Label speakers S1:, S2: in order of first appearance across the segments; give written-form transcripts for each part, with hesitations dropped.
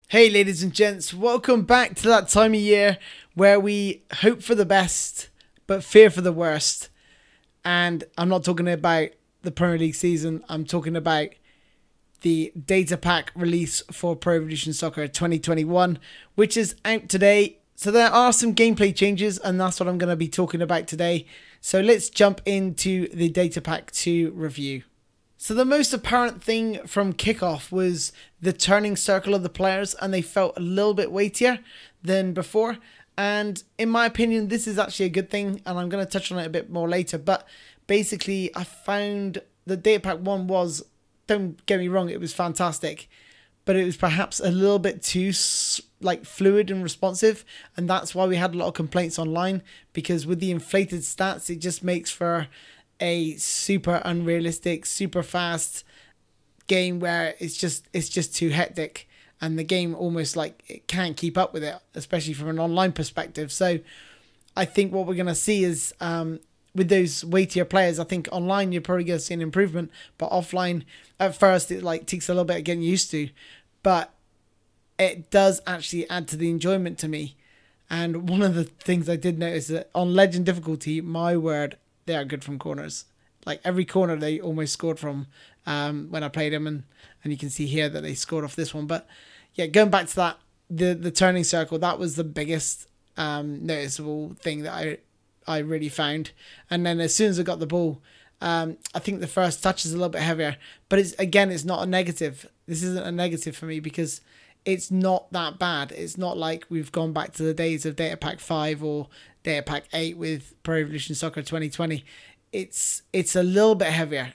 S1: Hey ladies and gents, welcome back to that time of year where we hope for the best but fear for the worst. And I'm not talking about the Premier League season, I'm talking about the data pack release for Pro Evolution Soccer 2021, which is out today. So there are some gameplay changes and that's what I'm going to be talking about today. So let's jump into the data pack 2 review. So the most apparent thing from kickoff was the turning circle of the players, and they felt a little bit weightier than before. And in my opinion, this is actually a good thing, and I'm going to touch on it a bit more later. But basically, I found the data pack 1 was, don't get me wrong, it was fantastic, but it was perhaps a little bit too fluid and responsive, and that's why we had a lot of complaints online, because with the inflated stats, it just makes for a super unrealistic, super fast game where it's just too hectic, and the game almost it can't keep up with it, especially from an online perspective. So I think what we're going to see is with those weightier players, I think online you're probably going to see an improvement, but offline at first it takes a little bit of getting used to, but it does actually add to the enjoyment to me. And one of the things I did notice that on legend difficulty, my word, they are good from corners. Like every corner they almost scored from when I played them, and you can see here that they scored off this one. But yeah, going back to that, the turning circle, that was the biggest noticeable thing that I really found. And then as soon as I got the ball, I think the first touch is a little bit heavier, but it's not a negative. This isn't a negative for me because it's not that bad. It's not like we've gone back to the days of Data Pack 5 or Data Pack 8 with Pro Evolution Soccer 2020. It's a little bit heavier.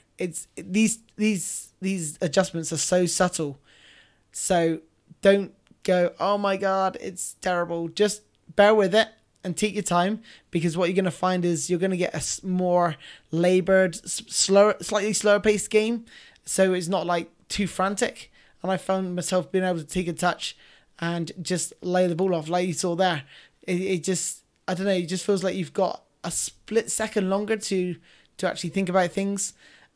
S1: These adjustments are so subtle. So don't go, oh my God, it's terrible. Just bear with it and take your time, because what you're going to find is you're going to get a more labored, slightly slower paced game. So it's not too frantic. And I found myself being able to take a touch and just lay the ball off like you saw there. It just, I don't know, it just feels like you've got a split second longer to actually think about things.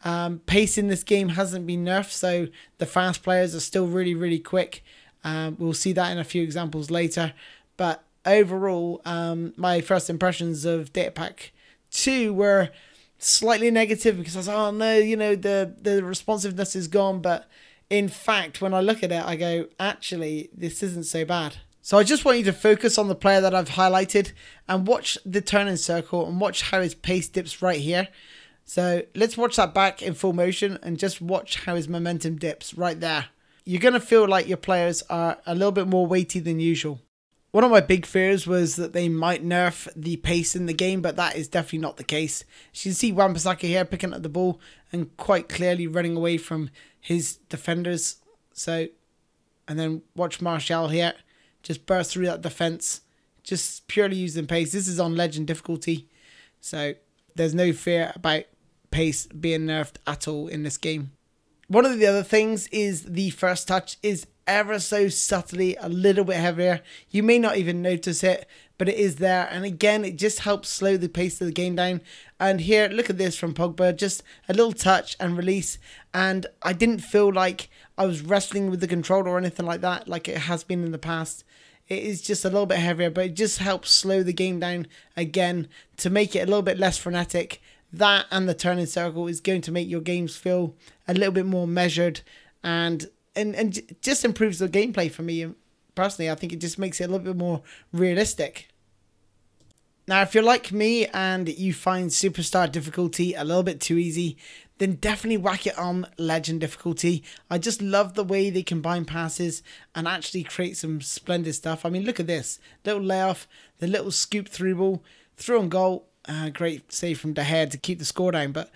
S1: Pace in this game hasn't been nerfed, so the fast players are still really, really quick. We'll see that in a few examples later. But overall, my first impressions of Data Pack 2 were slightly negative, because I was like, oh no, the responsiveness is gone. But in fact, when I look at it, I go, actually, this isn't so bad. So I just want you to focus on the player that I've highlighted and watch the turning circle and watch how his pace dips right here. So let's watch that back in full motion and just watch how his momentum dips right there. You're going to feel like your players are a little bit more weighty than usual. One of my big fears was that they might nerf the pace in the game, but that is definitely not the case. As you can see Wan-Bissaka here picking up the ball and quite clearly running away from his defenders. So, and then watch Martial here just burst through that defense, just purely using pace. This is on legend difficulty, so there's no fear about pace being nerfed at all in this game. One of the other things is the first touch is ever so subtly a little bit heavier. You may not even notice it, but it is there. And again, it just helps slow the pace of the game down. And here, look at this from Pogba, just a little touch and release. And I didn't feel like I was wrestling with the controller or anything like that, like it has been in the past. It is just a little bit heavier, but it just helps slow the game down again to make it a little bit less frenetic. That and the turning circle is going to make your games feel a little bit more measured, and just improves the gameplay for me personally. I think it just makes it a little bit more realistic. Now, if you're like me and you find Superstar difficulty a little bit too easy, then definitely whack it on Legend difficulty. I just love the way they combine passes and actually create some splendid stuff. I mean, look at this. Little layoff, the little scoop through ball, through on goal. Great save from De Gea to keep the score down. But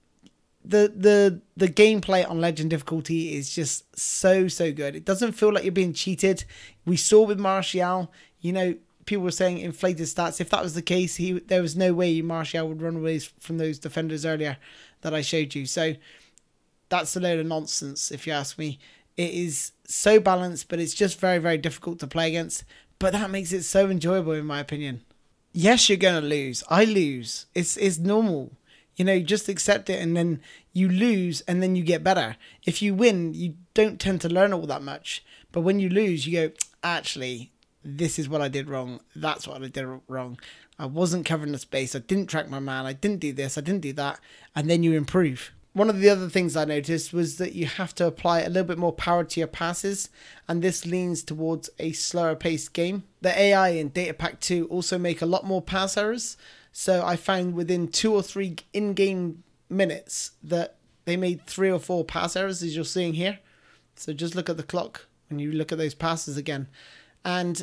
S1: the gameplay on Legend difficulty is just so good. It doesn't feel like you're being cheated. We saw with Martial, people were saying inflated stats. If that was the case, there was no way Martial would run away from those defenders earlier that I showed you. So that's a load of nonsense, if you ask me. It is so balanced, but it's just very difficult to play against. But that makes it so enjoyable, in my opinion. Yes, you're going to lose. I lose. It's normal. Just accept it, and then you lose and then you get better. If you win, you don't tend to learn all that much. But when you lose, you go, actually, this is what I did wrong. That's what I did wrong. I wasn't covering the space. I didn't track my man. I didn't do this. I didn't do that. And then you improve. One of the other things I noticed was that you have to apply a little bit more power to your passes, and this leans towards a slower paced game. The AI in Data Pack 2 also make a lot more pass errors. So I found within 2 or 3 in-game minutes that they made 3 or 4 pass errors, as you're seeing here. So just look at the clock when you look at those passes again. And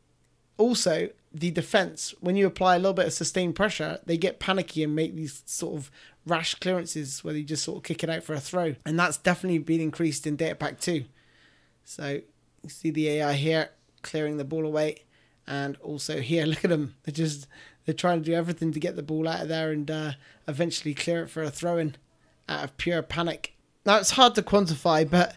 S1: also the defense, when you apply a little bit of sustained pressure, they get panicky and make these sort of rash clearances where they just sort of kick it out for a throw. And that's definitely been increased in Data Pack 2. So you see the AI here clearing the ball away. And also here, look at them. They're trying to do everything to get the ball out of there and eventually clear it for a throw-in out of pure panic. Now, it's hard to quantify, but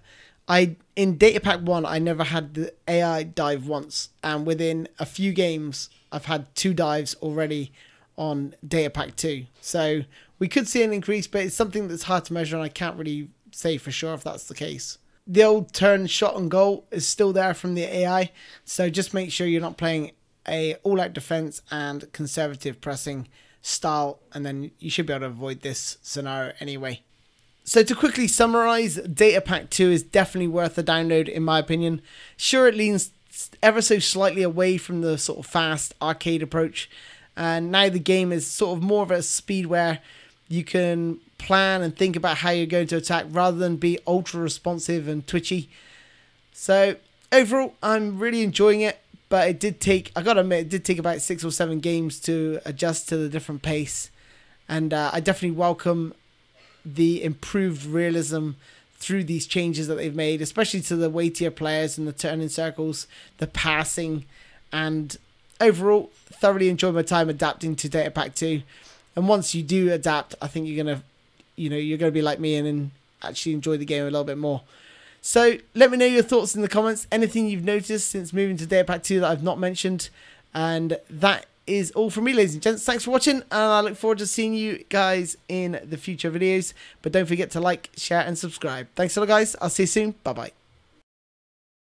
S1: in Data Pack 1, I never had the AI dive once. And within a few games, I've had 2 dives already on Data Pack 2. So we could see an increase, but it's something that's hard to measure, and I can't really say for sure if that's the case. The old turn, shot, and goal is still there from the AI. So just make sure you're not playing a all-out defense and conservative pressing style, and then you should be able to avoid this scenario anyway. So to quickly summarize, Data Pack 2 is definitely worth a download in my opinion. Sure, it leans ever so slightly away from the sort of fast arcade approach, and now the game is sort of more of a speed where you can plan and think about how you're going to attack rather than be ultra responsive and twitchy. So overall, I'm really enjoying it. But it did take, I gotta admit, it did take about 6 or 7 games to adjust to the different pace. And I definitely welcome the improved realism through these changes that they've made, especially to the weightier players and the turning circles, the passing. And overall, thoroughly enjoyed my time adapting to Data Pack 2. And once you do adapt, I think you're gonna be like me and actually enjoy the game a little bit more. So let me know your thoughts in the comments, anything you've noticed since moving to Data Pack 2 that I've not mentioned. And that is all from me, ladies and gents. Thanks for watching, and I look forward to seeing you guys in the future videos. But don't forget to like, share, and subscribe. Thanks a lot, guys. I'll see you soon. Bye-bye.